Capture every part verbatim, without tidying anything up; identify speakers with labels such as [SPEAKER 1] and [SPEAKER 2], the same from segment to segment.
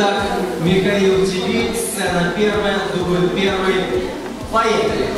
[SPEAKER 1] Итак, Михаил ТВ, сцена первая, дубль первый. Поехали!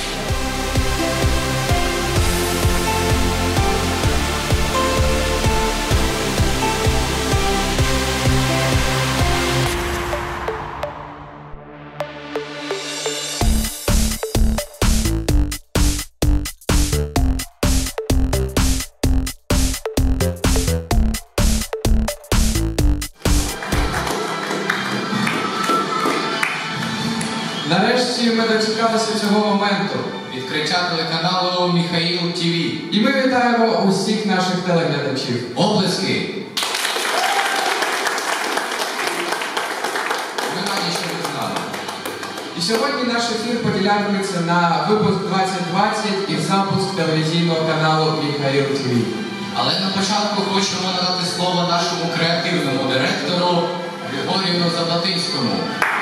[SPEAKER 2] Нарешті ми дочекалися цього моменту.
[SPEAKER 3] Відкриття телеканалу Михаил ТВ.
[SPEAKER 2] І ми вітаємо усіх наших телеглядачів.
[SPEAKER 3] Оплески! Ми раді, що ви з нами.
[SPEAKER 2] І сьогодні наш ефір поділятиметься на випуск двадцять двадцять і запуск телевізійного каналу Михаил ТВ.
[SPEAKER 3] Але на початку хочемо надати слово нашому креативному директору Григорію Заплатинському.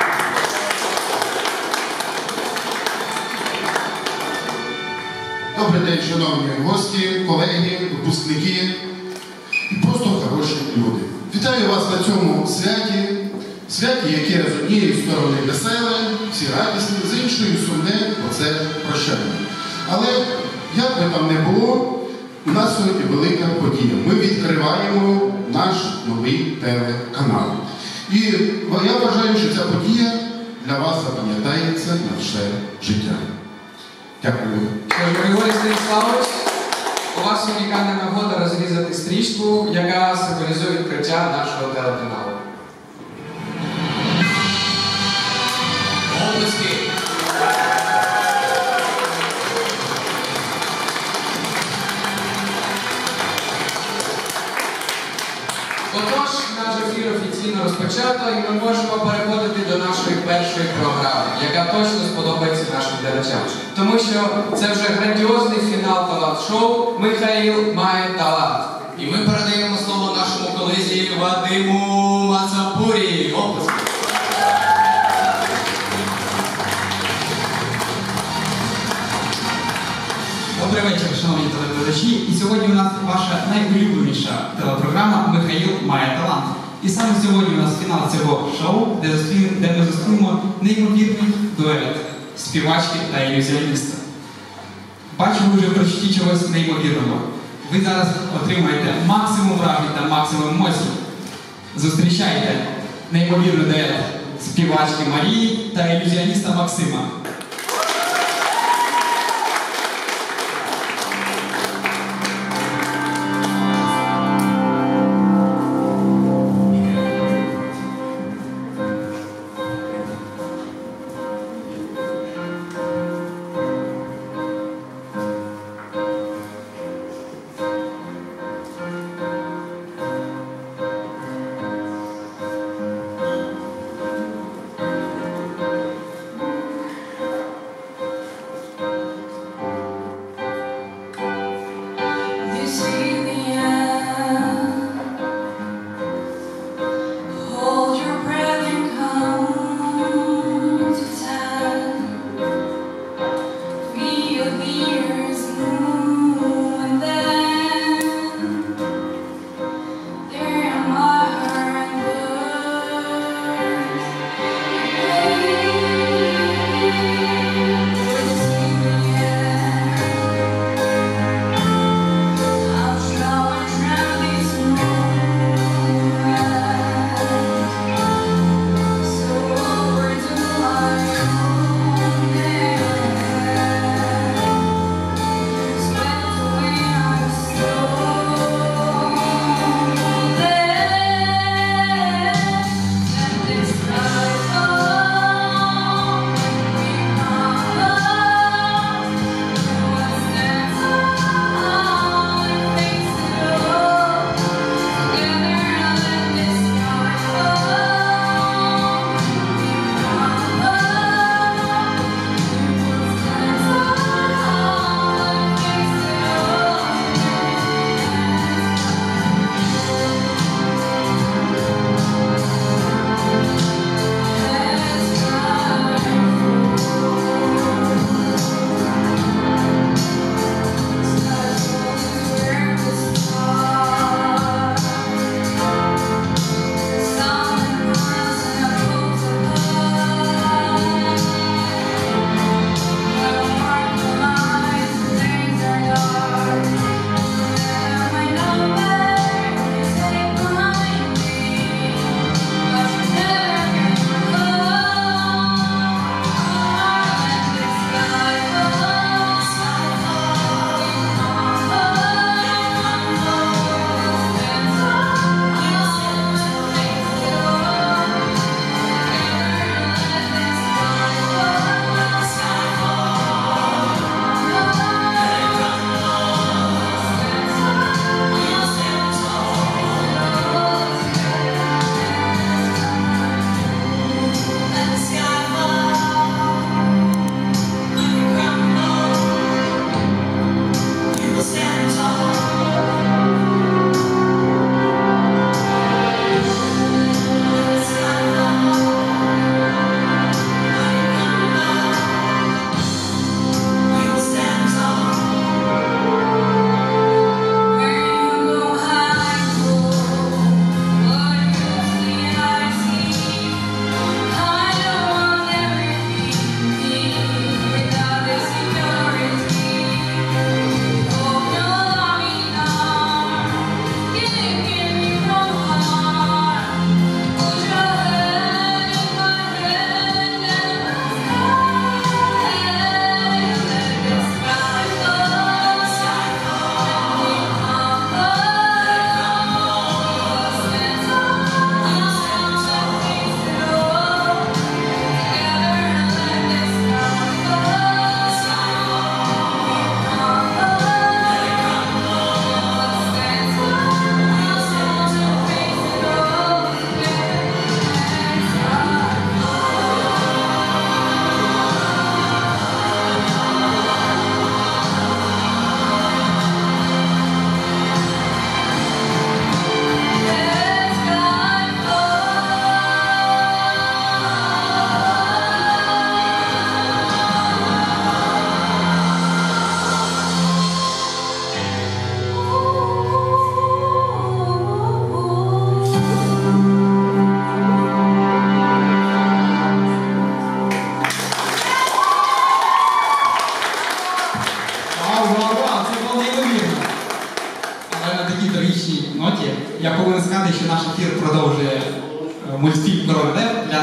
[SPEAKER 4] Добрий день, шановні гості, колеги, випускники і просто хороші люди. Вітаю вас на цьому святі, святі, яке з однієї сторони веселе, всі радісні, з іншої сумне, оце прощання. Але як би там не було, у нас сьогодні велика подія. Ми відкриваємо наш новий телеканал. І я вважаю, що ця подія для вас запам'ятається на все життя. Дякую.
[SPEAKER 2] Григорій Станіславович, у вас унікальна нагода розрізати стрічку, яка символізує відкриття нашого телеканалу.
[SPEAKER 3] Оплески!
[SPEAKER 2] Отож, наш ефір офіційно розпочато, і ми можемо переходити до нашої першої програми, яка точно сподобається нашим глядачам. Тому що це вже грандіозний фінал талант-шоу «Михаил має талант».
[SPEAKER 3] І ми передаємо слово нашому колезі Вадиму Мацапурі. Оплески!
[SPEAKER 5] Добрий вечір, шановні телеглядачі. І сьогодні у нас ваша найулюбленіша телепрограма «Михаил має талант». І саме сьогодні у нас фінал цього шоу, де, зустрі... де ми зустрінемо неймовірний дует співачки та ілюзіоніста. Бачу, ви вже прочуті чогось неймовірного. Ви зараз отримаєте максимум вражень та максимум емоцій. Зустрічайте неймовірний дует співачки Марії та ілюзіоніста Максима.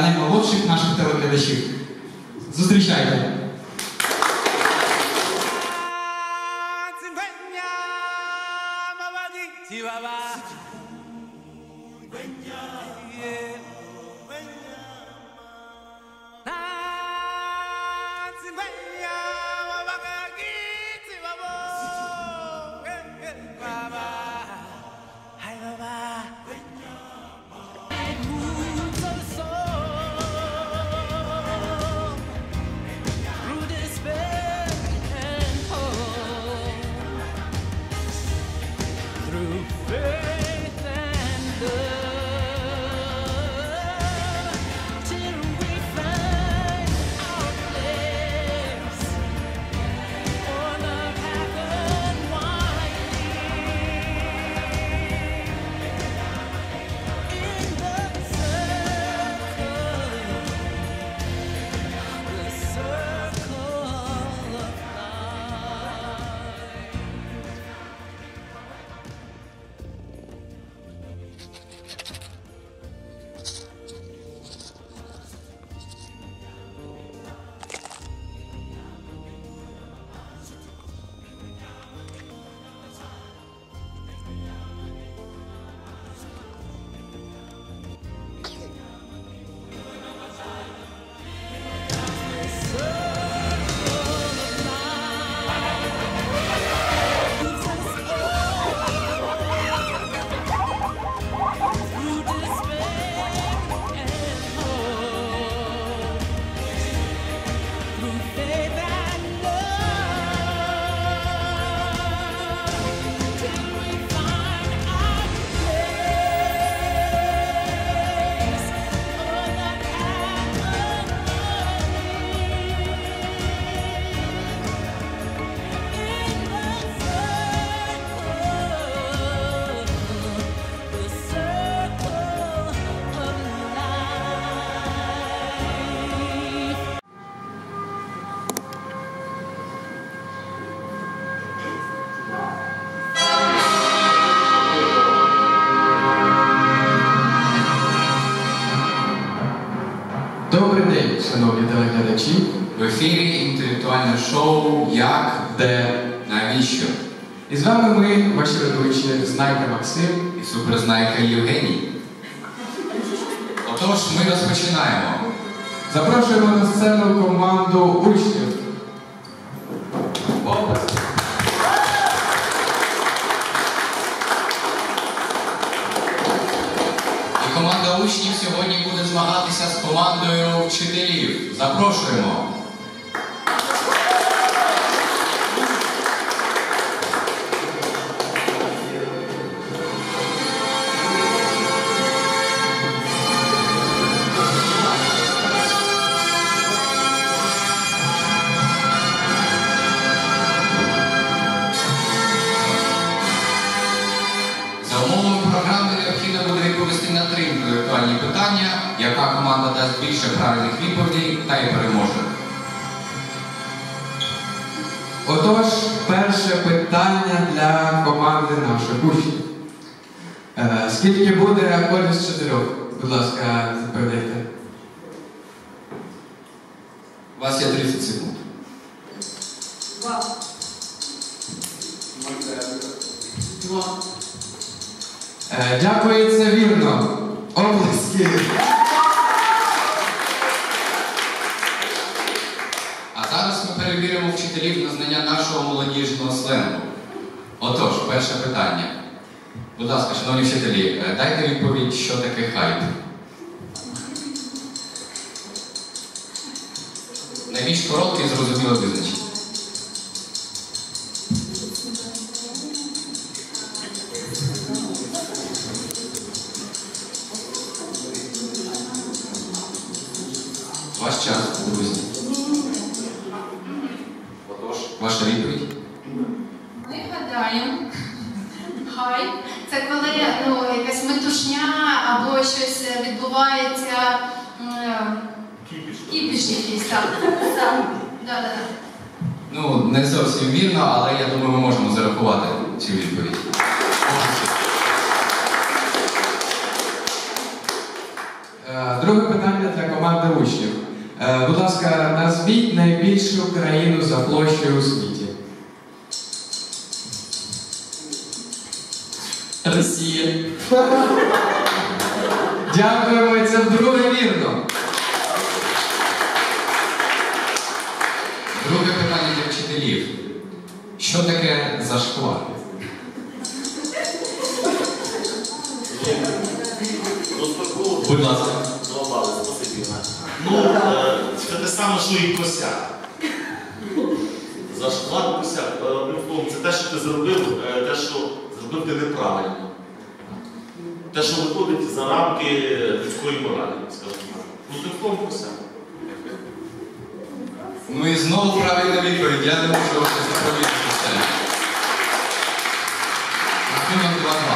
[SPEAKER 5] наймолодших наших телеглядачів. Зустрічайте!
[SPEAKER 2] Добрий день, шановні телеглядачі.
[SPEAKER 3] В ефірі інтелектуальне шоу «Як, де, навіщо?»
[SPEAKER 2] І з вами ми, ваші ведучі, Знайка Максим
[SPEAKER 3] і суперзнайка Євгеній. Отож, ми розпочинаємо.
[SPEAKER 2] Запрошуємо на сцену команду учнів. Оплески.
[SPEAKER 3] І команда учнів сьогодні буде змагатися з командою вчителів. Запрошуємо. За умовами програми необхідно буде відповісти на три інтелектуальні питання, яка команда дасть більше правильних відповідей, та й переможе.
[SPEAKER 2] Отож, перше питання для команди наших учнів. Е, скільки буде акордів з чотирьох? Будь ласка, передайте.
[SPEAKER 3] У вас є тридцять секунд.
[SPEAKER 6] Два. Два.
[SPEAKER 2] Е, дякую, це вірно. Оплески.
[SPEAKER 3] А зараз ми перевіримо вчителів на знання нашого молодіжного сленгу. Отож, перше питання. Будь ласка, шановні вчителі, е, дайте відповідь, що таке хайп. Найбільш коротке і зрозуміле визначення. Ваш час, друзі. Отож, ваша відповідь.
[SPEAKER 6] Ми гадаємо. Хай. Це коли ну, якась метушня або щось відбувається. Кіпіш. Кіпіш якийсь, так. Так. Да, да, да.
[SPEAKER 3] Ну, не зовсім вірно, але я думаю, ми можемо зарахувати цю відповідь.
[SPEAKER 2] Е, друге питання для команди учнів. Е, будь ласка, назвіть найбільшу країну за площею у світі.
[SPEAKER 5] Росія.
[SPEAKER 2] Дякуємо, це вдруге вірно.
[SPEAKER 3] Друге питання для вчителів. Що таке зашквар? Будь ласка.
[SPEAKER 7] Злобали, спасибі. Ну, е, це те саме, що і косяк. Зашквар косяк. Е, одним словом, це те, що ти зробив, е, те, що зробив ти неправильно. Те, що виходить за рамки людської моралі, скажімо так. Ну, одним словом, косяк.
[SPEAKER 3] Ну і знову правильна відповідь. Я не можу вас запровідати все. Рахунок два-два.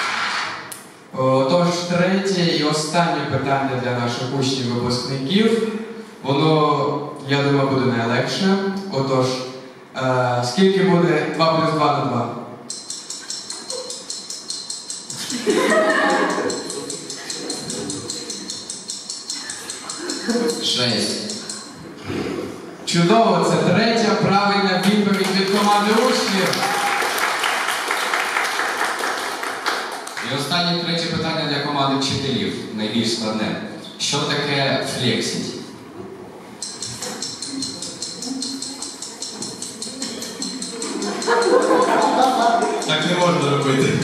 [SPEAKER 2] Отож, третє і останнє питання для наших учнів-випускників. Воно, я думаю, буде найлегше. Отож, е, скільки буде два плюс два на два?
[SPEAKER 3] Шесть.
[SPEAKER 2] Чудово, це третя правильна відповідь від команди учнів.
[SPEAKER 3] І останнє третє питання для команди вчителів. Найбільш складне. Що таке флексить? Так не можна робити.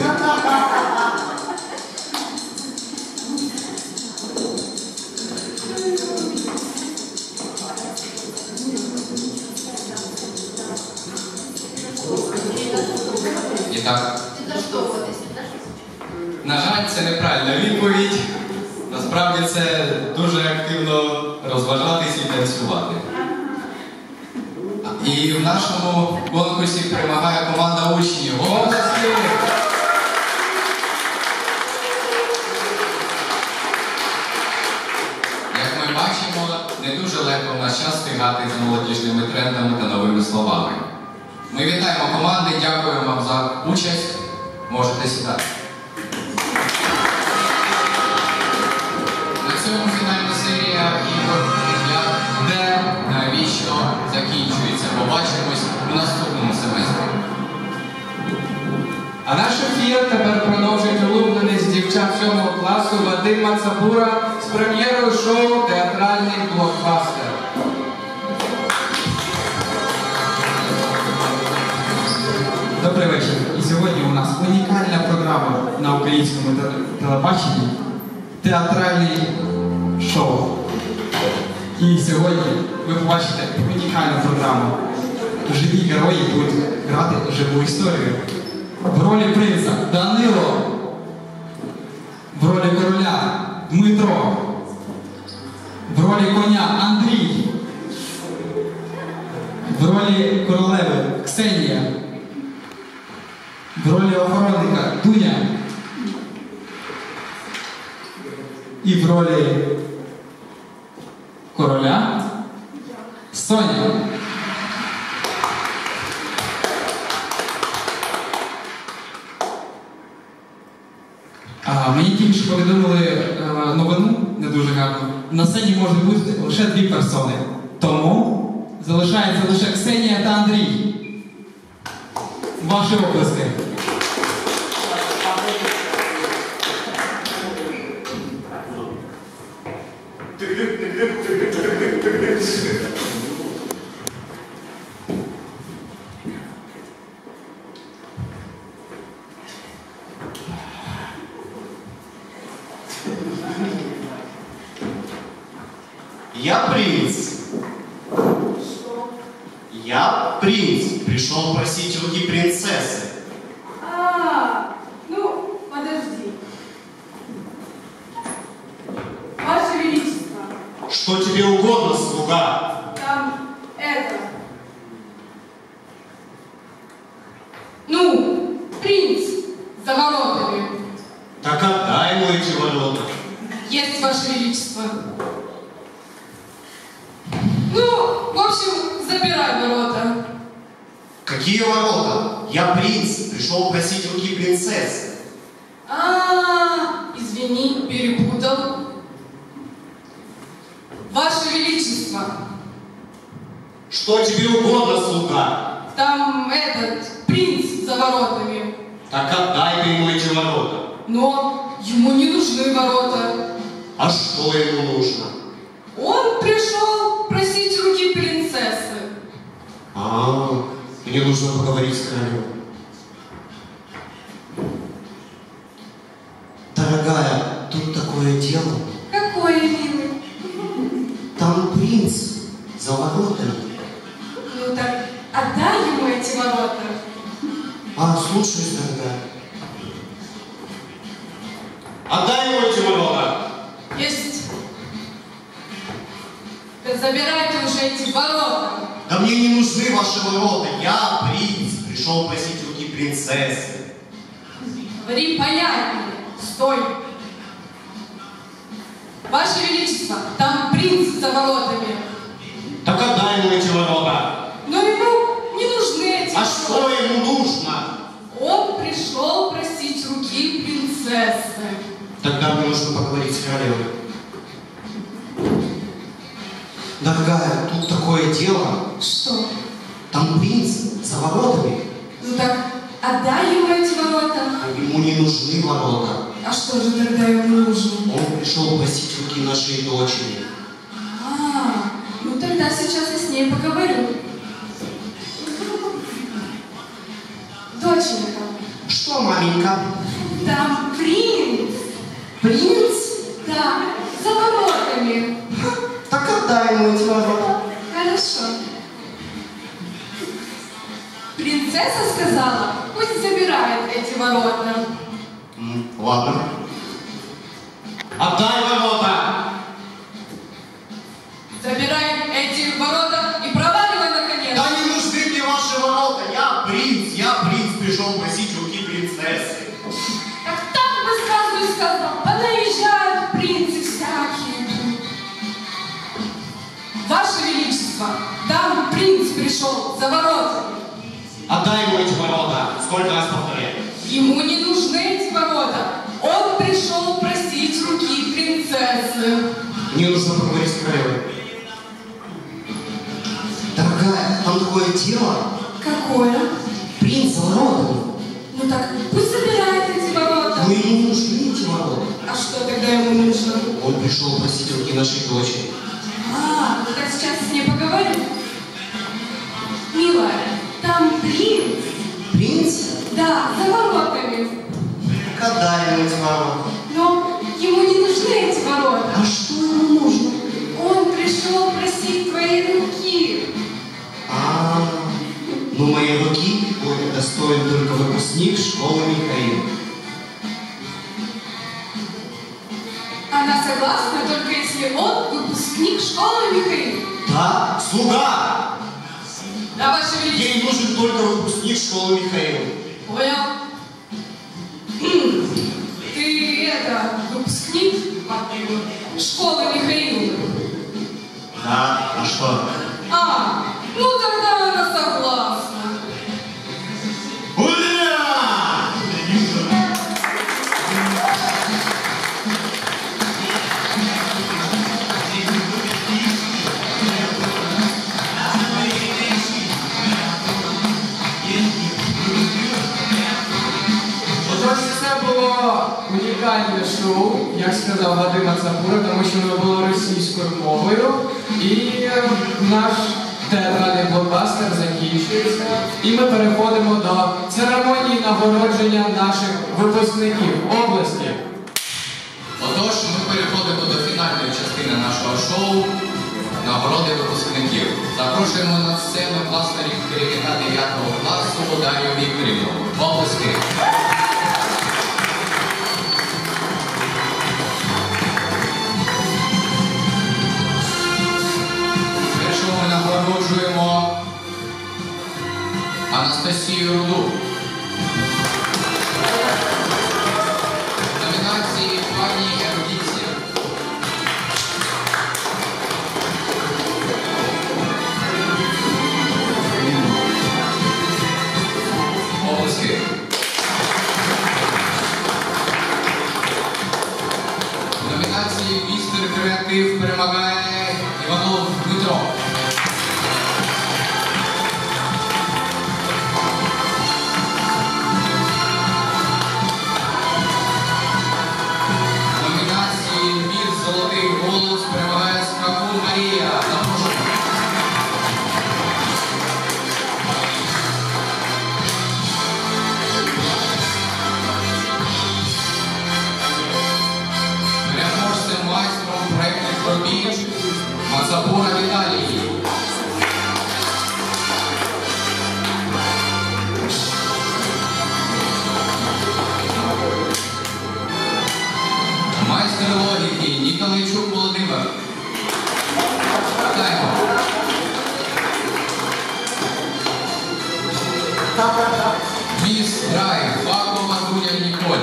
[SPEAKER 3] І так. На жаль, це неправильна відповідь. Насправді це дуже активно розважатись і танцювати. І в нашому конкурсі перемагає команда учнів. Голоси! Як ми бачимо, не дуже легко в наш час встигати за молодіжними трендами та новими словами. Ми вітаємо команди, дякуємо вам за участь. Можете сідати. На цьому фінальна серія ігор «Як, де, навіщо» закінчується. Побачимось у наступному семестрі.
[SPEAKER 2] А наш ефір тепер продовжить улюблений з дівчат сьомого класу Вадим Мацабура з прем'єрою шоу «Театральний блокбастер».
[SPEAKER 5] Добрий вечір. І сьогодні у нас унікальна програма на українському телебаченні «Театральний шоу». І сьогодні ви побачите унікальну програму. Живі герої будуть грати живу історію. В ролі принца Данило, в ролі короля Дмитро, в ролі коня Андрій, в ролі королеви Ксенія, в ролі охоронника Дуня і в ролі короля Соня. А, мені тільки що повідомили е, новину, не дуже гарно. На сцені можуть бути лише дві персони. Тому залишається лише Ксенія та Андрій. Ваші оплески.
[SPEAKER 7] Я принц. Я принц. Пришел просить руки принцессы.
[SPEAKER 8] А, ну, подожди. Ваше Величество,
[SPEAKER 7] Что тебе угодно, слуга?
[SPEAKER 8] там это... Ну, принц за воротами.
[SPEAKER 7] Так отдай ему эти ворота.
[SPEAKER 8] Есть, Ваше Величество. Ну, в общем, забирай ворота.
[SPEAKER 7] Какие ворота? Я принц. Пришел просить руки принцессы.
[SPEAKER 8] А, извини, перепутал. Величество.
[SPEAKER 1] Что тебе угодно, слуга?
[SPEAKER 8] Там этот принц за воротами.
[SPEAKER 1] Так отдай ты ему эти ворота.
[SPEAKER 8] Но ему не нужны ворота.
[SPEAKER 1] А что ему нужно?
[SPEAKER 8] Он пришел просить руки принцессы.
[SPEAKER 1] А, мне нужно поговорить с королем. Дорогая, тут такое дело.
[SPEAKER 8] Какое, милый?
[SPEAKER 1] Там принц за воротами.
[SPEAKER 8] Ну так отдай ему эти ворота.
[SPEAKER 1] А, слушай, дорогая. Отдай ему эти ворота.
[SPEAKER 8] Есть. Да забирайте уже эти ворота.
[SPEAKER 1] Да мне не нужны ваши ворота. Я принц. Пришел просить руки принцессы.
[SPEAKER 8] Говори понятнее. Стой. Ваше Величество, там принц за воротами.
[SPEAKER 1] Так отдай ему эти ворота.
[SPEAKER 8] Но ему не нужны эти
[SPEAKER 1] А
[SPEAKER 8] ворота.
[SPEAKER 1] что ему нужно?
[SPEAKER 8] Он пришел просить руки принцессы.
[SPEAKER 1] Тогда мне нужно поговорить с королевой. Дорогая, тут такое дело.
[SPEAKER 8] Что?
[SPEAKER 1] Там принц за воротами.
[SPEAKER 8] Ну так отдай ему эти ворота.
[SPEAKER 1] Ему не нужны ворота.
[SPEAKER 8] А что же тогда ему нужно?
[SPEAKER 1] Он пришел просить руки нашей дочери.
[SPEAKER 8] А, ну тогда сейчас я с ней поговорю. Доченька,
[SPEAKER 1] Что, маменька?
[SPEAKER 8] там принц.
[SPEAKER 1] Принц?
[SPEAKER 8] Да, за воротами.
[SPEAKER 1] Так отдай ему эти ворота.
[SPEAKER 8] Хорошо. Принцесса сказала, пусть забирает эти ворота.
[SPEAKER 1] М, Ладно. Отдай ворота!
[SPEAKER 8] Забирай эти ворота и проваливай наконец.
[SPEAKER 1] Да не нужны мне ваши ворота! Я принц! Я принц пришел просить руки принцессы.
[SPEAKER 8] Так так бы сразу и сказал. Понаезжают принцы всякие. Ваше Величество, там принц пришел за воротами.
[SPEAKER 1] Отдай ему эти ворота. Сколько раз повторяю?
[SPEAKER 8] Ему не нужны эти ворота. Он пришел просить руки принцессы.
[SPEAKER 1] Мне нужно поговорить с королевой. Дорогая, там такое дело.
[SPEAKER 8] Какое?
[SPEAKER 1] Принц за воротами.
[SPEAKER 8] Ну так пусть забирает эти ворота.
[SPEAKER 1] Но ему не нужны эти ворота.
[SPEAKER 8] А что тогда ему нужно?
[SPEAKER 1] Он пришел просить руки нашей дочери.
[SPEAKER 8] А, ну так сейчас с ней поговорю. Милая, там принц.
[SPEAKER 1] Принц?
[SPEAKER 8] Да, за воротами.
[SPEAKER 1] Так отдай ему эти ворота.
[SPEAKER 8] Но ему не нужны эти ворота.
[SPEAKER 1] А что ему нужно?
[SPEAKER 8] Он пришел просить твоей руки.
[SPEAKER 1] А, ну мои руки будет достоин только выпускник школы Михаил.
[SPEAKER 8] Она согласна, только если он выпускник школы Михаил.
[SPEAKER 1] Да, слуга!
[SPEAKER 8] Да, Ваше Величество.
[SPEAKER 1] Ей нужен только выпускник школы Михаил.
[SPEAKER 8] Понял. Ты это, выпускник школы Михаила?
[SPEAKER 1] Да, а что?
[SPEAKER 8] А, ну тогда она согласна.
[SPEAKER 1] Ура!
[SPEAKER 2] Отож, це було унікальне шоу, як сказав Вадим Ацапура, тому що воно було російською мовою. І е, наш театральний блокбастер закінчується. І ми переходимо до церемонії нагородження наших випускників області.
[SPEAKER 3] Отож, ми переходимо до фінальної частини нашого шоу нагороди випускників. Запрошуємо на сцену класного керівника дев'ятого класу Дар'ю Вікторівну. Оплески. Першого ми нагороджуємо Анастасію Руду. Номінації пані ерудиція. Оплески. В номінації «Містер Креатив» перемагає Іванов Дмитро перемагає Скакун Марія. Запрошуємо. Переможцем майстром проєктних робіт Мацапура Віталій. Майстер логіки Ніколайчук Володимир. Вітаємо. Міс Драйв Факова Дуня Ніколь.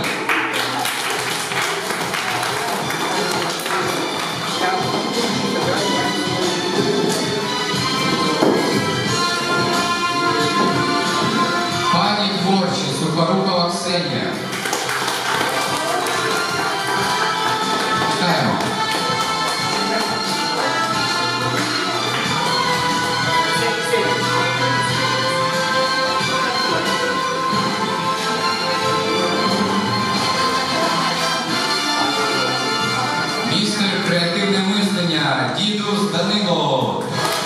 [SPEAKER 3] Пані творчі Сухорукова Ксенія. Вітаємо. Містер креативне мислення Дідус Данило.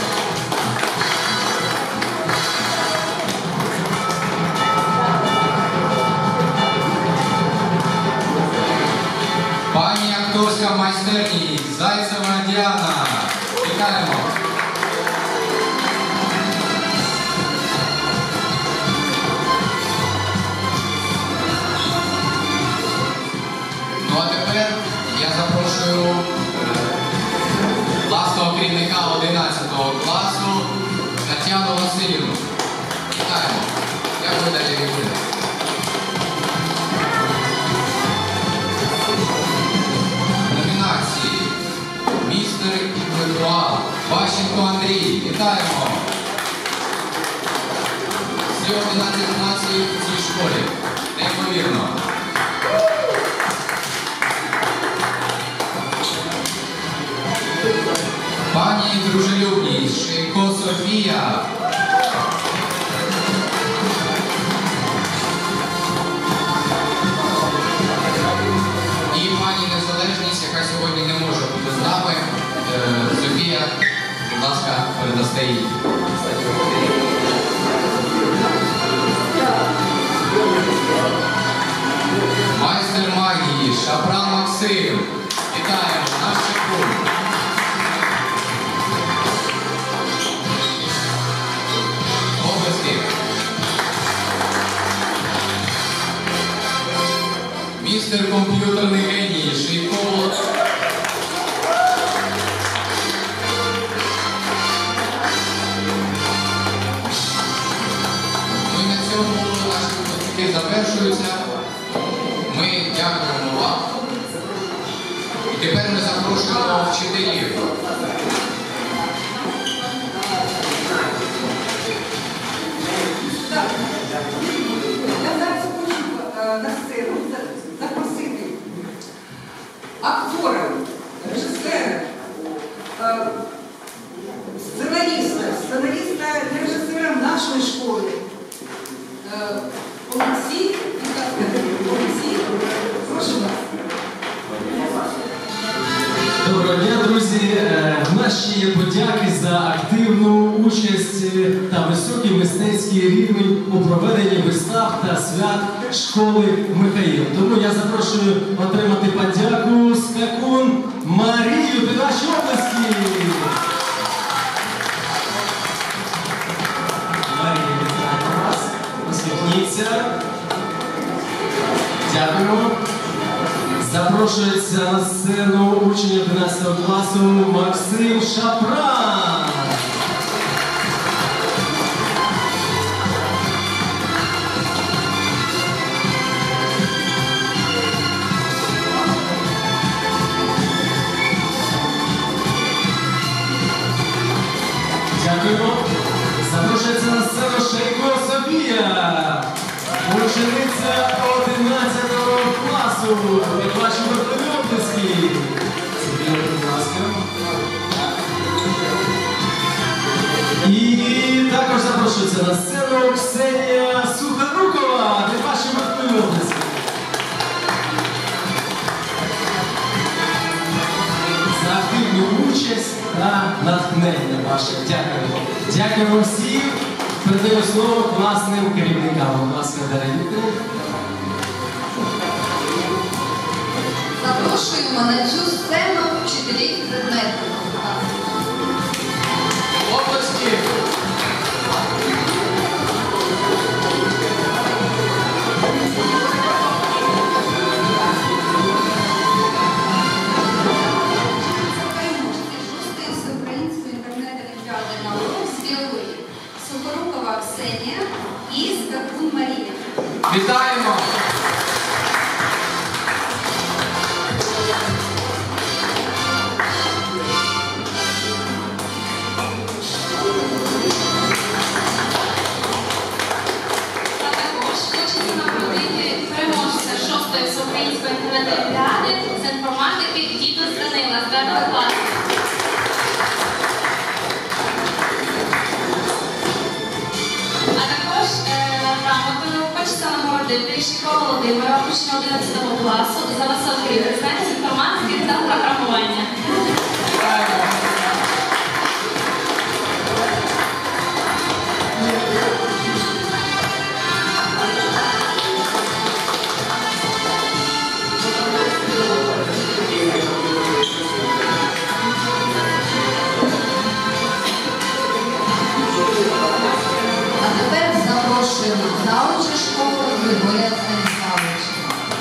[SPEAKER 3] Пані акторська майстерність Зайцева Діана. Вітаємо. Ну а тепер я запрошую класного керівника одинадцятого класу Тетяну Васильівну. Вітаємо. Дякую, далі Вікторія. Номінації. Містер інтелектуал Ващенко Андрій. Вітаємо. Всі одинадцять класів в цій школі. Неймовірно. Пані дружелюбність Шейко Софія. І пані Незалежність, яка сьогодні не може бути з нами. Е, Софія, будь ласка, передасте їй. Майстер магії Шапран Максим. Вітаємо, наш чекун. Облески. Містер комп'ютерний геній Шийко. Ну і на цьому наші випускники завершуються. Ми дякуємо вам. І тепер ми запрошуємо вчителів.
[SPEAKER 9] Так, я зараз хочу на сцену запросити актора, режисера, сценариста, сценариста і режисера нашої школи. Олексій, Олексій, прошу вас.
[SPEAKER 10] Доброго дня, друзі! В нас ще є подяки за активну участь та високий мистецький рівень у проведенні вистав та свят школи Михаїл. Тому я запрошую отримати подяку Скакун Марію. Під ваші області! Марія, вітаю вас. Усміхніться. Дякуємо. Запрошується на сцену учень одинадцятого класу Максим Шапран. Дякуємо. Запрошується на сцену Шейко Софія. Учениця одинадцятого класу. Як ваші вертові оплески. Софія, будь ласка. І також запрошується на сцену Ксенія Сухорукова. Як ваші вертові оплески. За активну участь та натхнення ваше. Дякую. Дякую всім. Передаю слово класним керівникам. Будь ласка, Дар'я Вікторівна.
[SPEAKER 11] Запрошуємо на цю сцену вчителів предметів.
[SPEAKER 2] Області.
[SPEAKER 11] Шостої всеукраїнської інтернет-олімпіади наук з біології. Сухорукова Ксенія і Скакун Марія.
[SPEAKER 2] Вітаємо!
[SPEAKER 6] Переможця шостої всеукраїнської інтернет-олімпіади з інформатики Дідус Данила з першого класу. А також грамотою хочеться нагородити Шикова Володимира, учня одинадцятого класу, за високий рівень з інформатики та програмування.
[SPEAKER 11] А тепер запрошуємо зауча школи Григорія Станіславовича.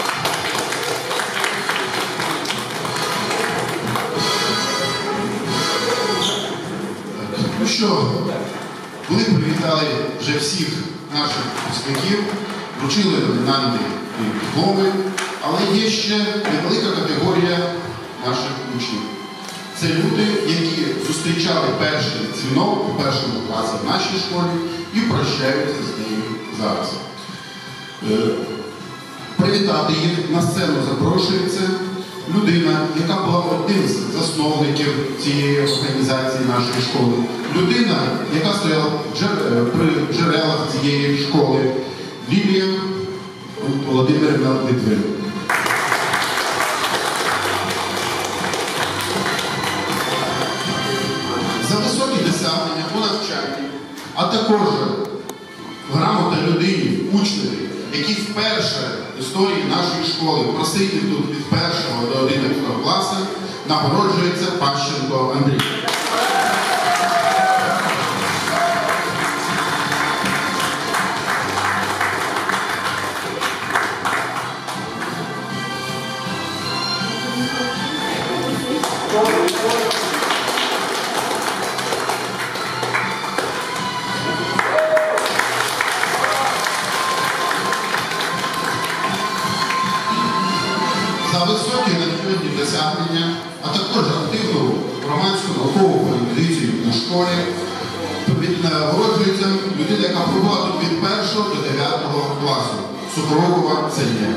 [SPEAKER 4] Ну що, коли привітали вже всіх наших випускників, вручили номінанти і дипломи, але є ще невелика категорія наших учнів. Це люди, які зустрічали перший дзвінок у першому класі в нашій школі і прощаються з нею зараз. Е, Привітати їх на сцену запрошується людина, яка була одним з засновників цієї організації нашої школи. Людина, яка стояла джер- при джерелах цієї школи. Лілія Володимирівна Литвин. За високі досягнення у навчанні, а також грамота людині, учневі, які вперше в історії нашої школи просидів тут від першого до одинадцятого класу, нагороджується Пащенко Андрій. За високі навчальні досягнення, а також активну громадську наукову позицію у школі, нагороджується людина, яка пробула тут від першого до дев'ятого класу. Сухорукова Ксенія.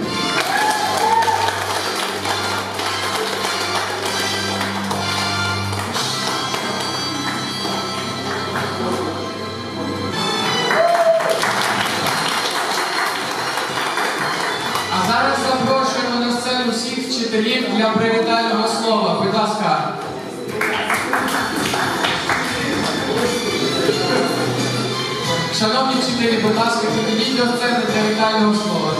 [SPEAKER 2] А зараз запрошуємо на сцену всіх вчителів для привітального слова. Будь ласка. Шановні вчителі, будь ласка, підійдіть до сцени для вітального слова.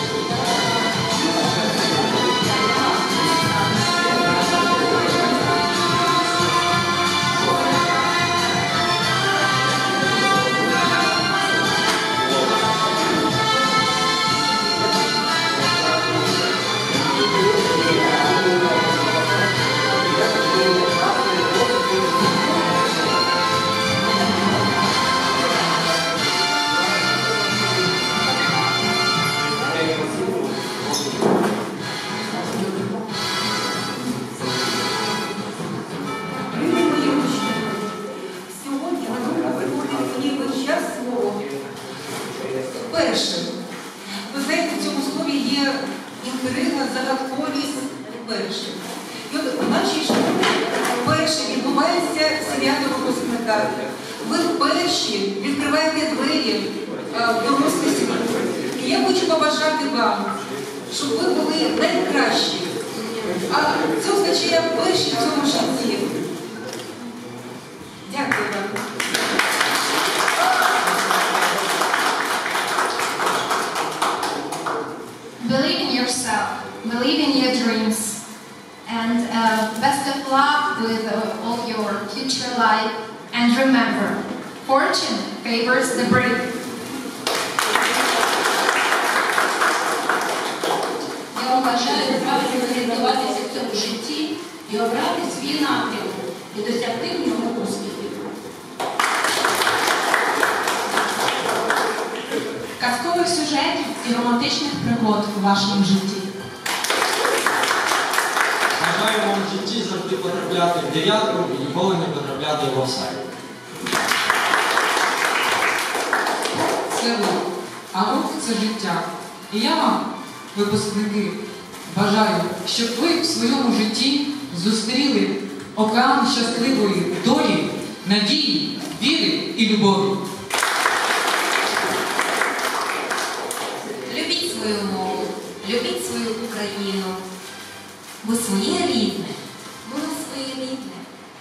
[SPEAKER 9] Перше, ви знаєте, в цьому слові є інтрига, загадковість перше. І от у нашій школі вперше відбувається свято випускника. Ви вперше відкриваєте двері в дорослий світ. І я хочу побажати вам, щоб ви були найкращі. А це означає перші в цьому житті.
[SPEAKER 11] future life. And remember, fortune favors the brave.
[SPEAKER 12] Я вам бажаю правильно орієнтуватися в цьому житті і обрати свій напрямок і досягти в ньому успіхів.
[SPEAKER 8] Казкових сюжетів і романтичних пригод у вашому житті.
[SPEAKER 13] Бажаю вам в житті завжди потрапляти в дев'ятку і ніколи не потрапляти в офсайд.
[SPEAKER 2] Це ви, а рух – це життя. І я вам, випускники, бажаю, щоб ви в своєму житті зустріли океан щасливої долі, надії, віри і любові.
[SPEAKER 14] Любіть свою мову, любіть свою Україну. Бо своє рідне, воно своє рідне.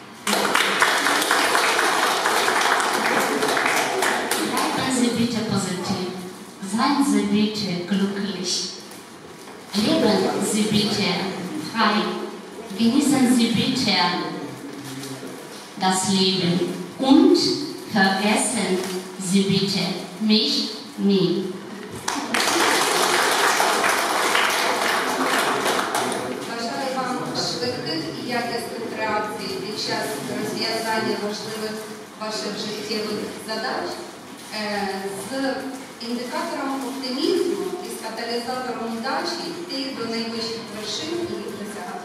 [SPEAKER 12] Bleiben Sie bitte positiv. Seien Sie bitte glücklich. Leben Sie bitte frei. Genießen Sie bitte das Leben. Und vergessen Sie bitte mich nie.
[SPEAKER 11] Бажаю вам швидких і якісних реакцій під час розв'язання важливих ваших життєвих задач е, з індикатором оптимізму і з каталізатором удачі йти до найвищих вершин і їх досягати.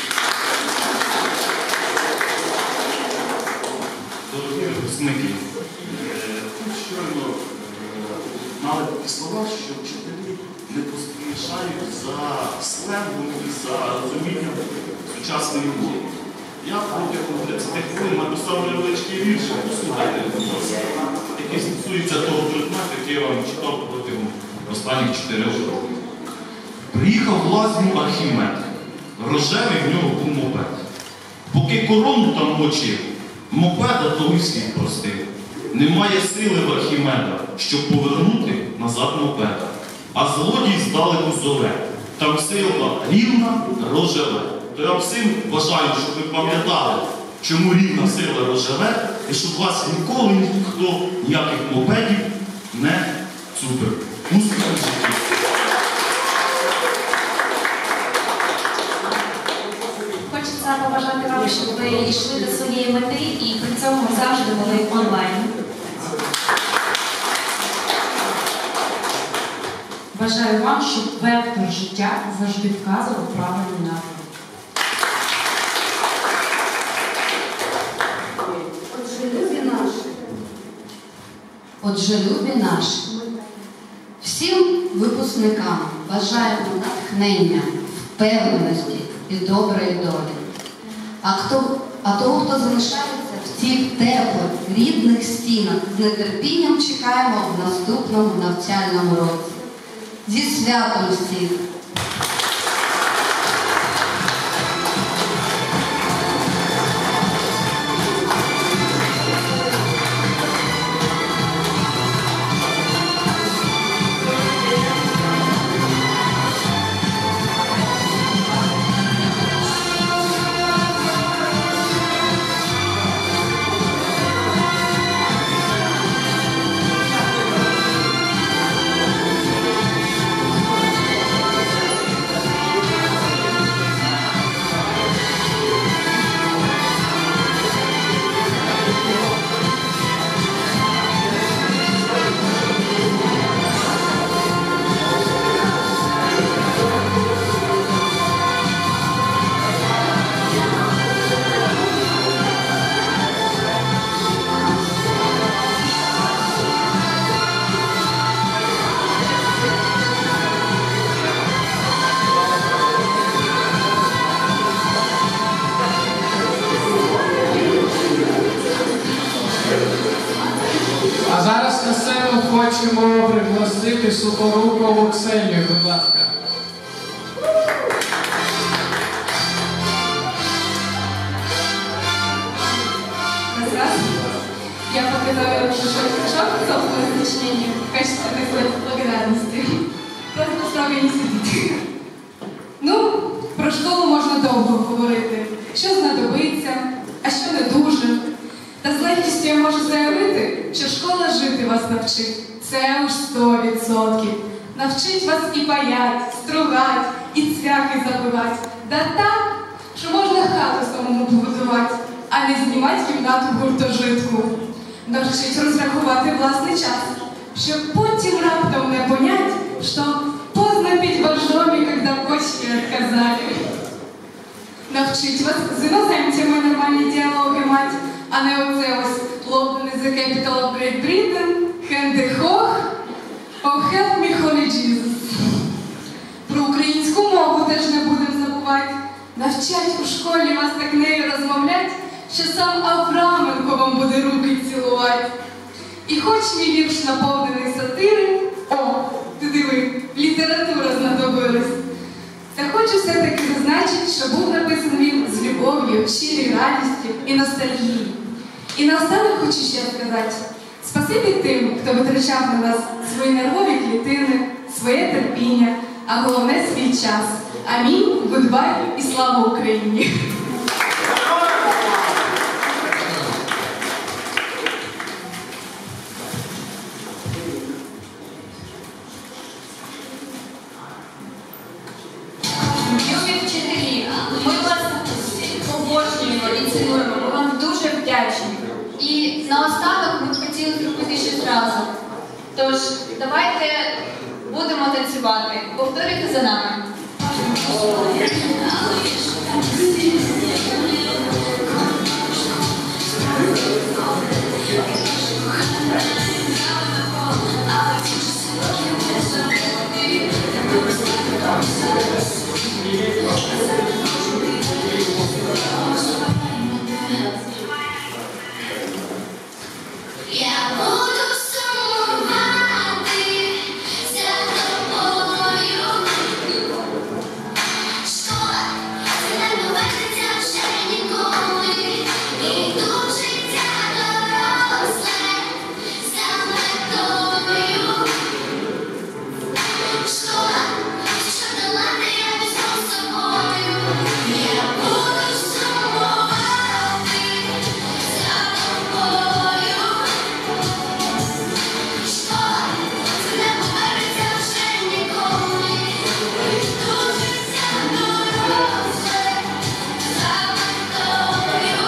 [SPEAKER 15] Дорогі випускники, тут щойно мали такі слова, що вчителі не поспішають за сленгом і за розумінням сучасної мови. Я протягом тридцяти хвилин написав невеличкий вірш, послухайте, який стосується того предмету, який я вам читав протягом останніх чотирьох років. Приїхав в лазню Архімед, рожевий в нього був мопед. Поки корону там мочив, мопеда того й світ простив. Немає сили в Архімеда, щоб повернути назад мопеда. А злодій здалеку зове. Там сила рівна, рожеве. То я всім бажаю, щоб ви пам'ятали, чому рівна сила рожеве, і щоб вас ніколи ніхто ніяких мопедів не цупив. Успіхів в житті!
[SPEAKER 6] Хочеться побажати вам, щоб ви йшли до своєї мети і при цьому завжди були онлайн.
[SPEAKER 8] Бажаю вам, щоб вектор життя завжди вказував правильний напрямок.
[SPEAKER 11] Отже, любі наші,
[SPEAKER 12] Отже, любі наші, всім випускникам бажаємо натхнення, впевненості і доброї долі. А, хто, а того, хто залишається в цих теплих, рідних стінах, з нетерпінням чекаємо в наступному навчальному році. Зі святом всіх!
[SPEAKER 2] А зараз на сцену хочемо пригласити Сухорукову Ксенію, будь ласка.
[SPEAKER 8] Раз, я показала большой кружок собственного сочинения в качестве такой благодарности. Просто справа не сидить. Ну, про школу можна довго говорити. Що знадобиться, а що не дуже. Та з легкістю я можу заявити, що школа жити вас навчить. Це уж сто відсотків. Навчить вас і паять, стругать, і цвяхи забивать. Да так, що можна хату самому побудувати, а не знімати кімнату в гуртожитку. Навчить розрахувати власний час, щоб потім раптом не понять, що поздно пить боржомі, когда почки отказали. Навчить вас з іноземцями нормальні діалоги мать, а не оце ось London is the capital of Great Britain, Хенде Хох, Oh help me, Holy Jesus. Про українську мову теж не будемо забувати. Навчать у школі вас так нею розмовлять, що сам Авраменко вам буде руки цілувати. І хоч мій вірш наповнений сатири, о, ти диви, література знадобилась. Та хочу все-таки зазначити, що був написаний він з любов'ю, щирою радістю і ностальгією. І наостанок хочу ще сказати, спасибі тим, хто витрачав на нас свої нервові клітини, своє терпіння, а головне свій час. Амінь, гудбай і слава Україні!
[SPEAKER 6] Любі вчителі, ми вас обожнюємо і цінуємо, ми вам дуже вдячні. І наостанок ми б хотіли зробити щось разом. Тож, давайте будемо танцювати. Повторюйте за нами.
[SPEAKER 16] Я буду сумувати за тобою. Школа це не повернеться вже ніколи. І тут життя доросле за метою. Школа, що долати я візьму з собою. Я буду сумувати за тобою. Школа, це не повернеться вже ніколи. І тут життя доросле за метою.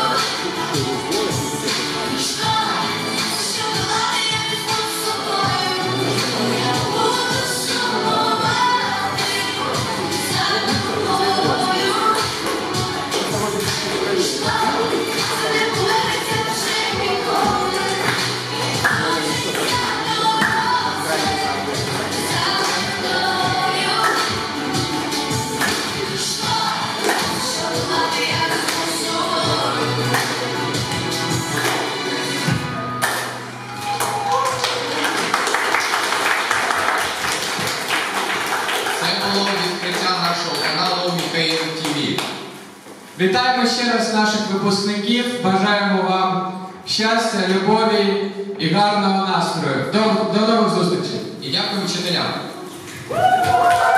[SPEAKER 16] Школа, що долати я візьму з собою. Я буду сумувати за тобою. Школа, це не повернеться вже ніколи. І тут життя доросле за метою. Школа, що долати я візьму з собою.
[SPEAKER 3] Це було відкриття нашого каналу Міхаїл ТВ.
[SPEAKER 2] Вітаємо ще раз наших випускників, бажаємо вам щастя, любові і гарного настрою. До, до нових зустрічей.
[SPEAKER 3] І дякую вчителям.